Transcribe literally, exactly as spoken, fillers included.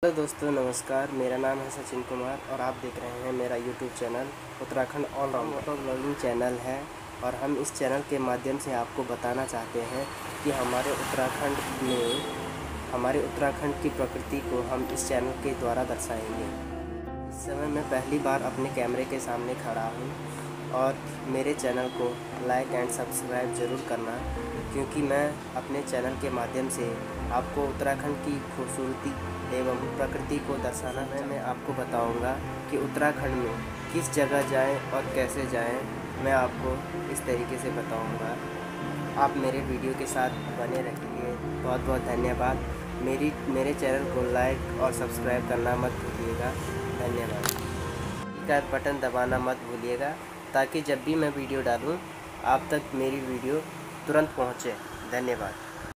Hello दोस्तों, नमस्कार। मेरा नाम है सचिन कुमार और आप देख रहे हैं मेरा YouTube channel Uttarakhand all-rounder moto blogging channel है। और हम इस चैनल के माध्यम से आपको बताना चाहते हैं कि हमारे उत्तराखंड में हमारे उत्तराखंड की प्रकृति को हम इस चैनल के द्वारा दर्शाएंगे। इस समय मैं पहली बार अपने कैमरे के सामने खड़ा हूँ और मेरे चैनल को लाइक एंड सब्सक्राइब ज़रूर करना, क्योंकि मैं अपने चैनल के माध्यम से आपको उत्तराखंड की खूबसूरती एवं प्रकृति को दर्शाना है। मैं आपको बताऊंगा कि उत्तराखंड में किस जगह जाएं और कैसे जाएं, मैं आपको इस तरीके से बताऊंगा। आप मेरे वीडियो के साथ बने रहिए। बहुत बहुत धन्यवाद। मेरी मेरे चैनल को लाइक और सब्सक्राइब करना मत भूलिएगा। धन्यवाद। का बटन दबाना मत भूलिएगा, ताकि जब भी मैं वीडियो डालूं आप तक मेरी वीडियो तुरंत पहुंचे। धन्यवाद।